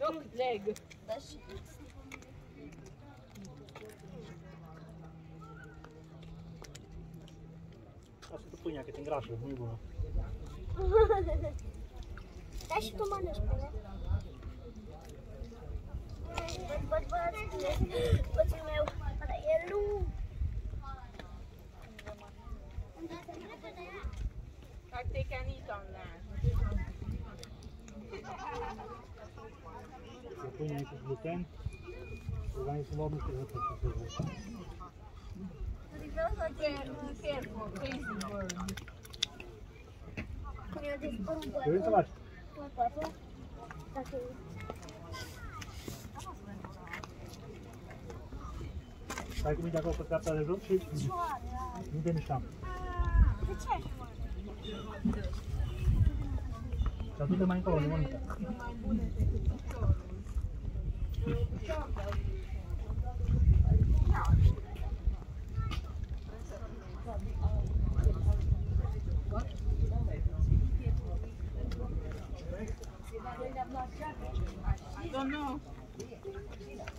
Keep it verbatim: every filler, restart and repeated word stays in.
Frog leg. Lasă-te pâinea că te îngrașă, nu-i bună. Da și tu mănânci pâine. Văd, văd, văd, soțul meu, ăla e lung. Like they can eat on that. Pâinea e cu gluten, organismul nu se rătăcește. Careful, crazy bird. Când eu dispar un Vrei să pătul, lași? un pătul, dacă e... Stai cu mine acolo pe treapta de jos și nu te mișca. De ce așa mă? Și atunci mai încolo, nu mănâncă. I don't know.